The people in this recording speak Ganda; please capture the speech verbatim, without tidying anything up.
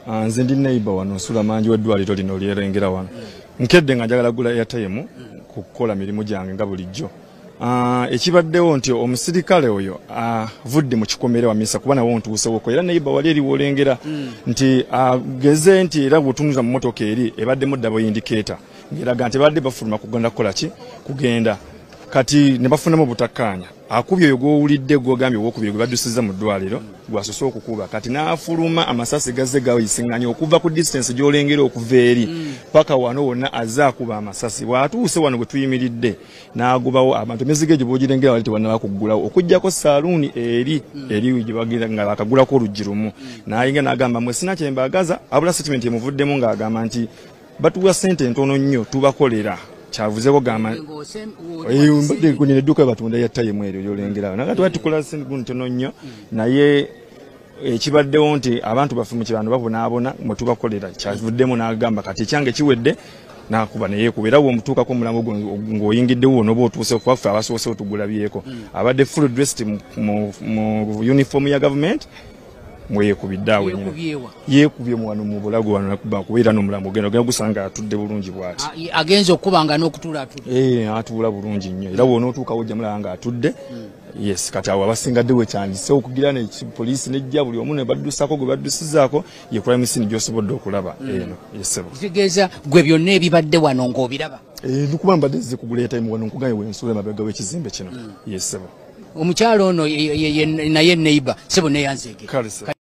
nze ndi neighbor wano nsula manji weddwaliro lino lyerengera wano nkedde nga njagala gula airtime kukola mirimu gyange nga bulijjo. Uh, ekibaddewo nti omusirikale oyo avudde uh, mu kikomere wa misa kuba nawo ntuusewoko era neighbor wali eri wolengera mm. nti ageze uh, nti era butunuza mu motoka eri ebaddemu double indicator ngeraga nti badde bafuluma kugenda kukola ki kugenda kati ne bafunamu butakkaanya akubye oyo gw'owulidde gw'ogambye owokubiri gwe baddusiza mu ddwaliro gwasoose okukuba kati n'afuluma amasasi gazze gayisiŋŋanya okuva ku distance gy'olengera okuva eri paka wano wonna azze akuba amasasi bw'atuuse wano gwe tuyimiridde n'agubawo abantu emizige gye boogirengera wali tebannaba kuggulawo okuggyako saaluuni eri eri gye bagira nga bakagulako oluggi lumu n'ayinga n'agamba mwe sina kye mbaagaza abula statement emuvuddemu ng'agamba nti batuwa ssente ntono nnyo tubakolera kyavuzeeko gamba mbadde kunene edduuka batunda airtime eryo lyolengerawo nakati batukola sente ntono nnyo naye ekibaddewo nti abantu baffe mu kibando babonaabona mwe tubakolera kyavuddemu n'agamba kati ekyange kiwedde nakuba naye kubeera bw'omutuukako omulambo ng'oyingiddewo n'oba otuuse kwaffe abasoose otugulabyeko abadde full dressed mu uniform ya government mweyekubidde awo yeekubye wano mu bulago wano nakuba kubeera n'omulambo ogenda ogenda gusanga atudde bulungi bw'ati agenza okubanga n'okutuula atudde eh atuula bulungi nnyo era bw'onootuukawo ojja mulaba nga atudde yes kati awo abasingaddewo ekyandise okugira ne poliisi nejja buli omu ne baddusaako gwe baddusizaako ye crime scene gy'osobodde okulaba eno yesebo kitegeeza gwe byonna ebibadde wano ng'obiraba eh ndikuba mbadde nze kugula airtime wano nkuganye w'ensuula emabega w'ekizimbe kino yesebo omukyalo ono naye neighbor sebo neyanzege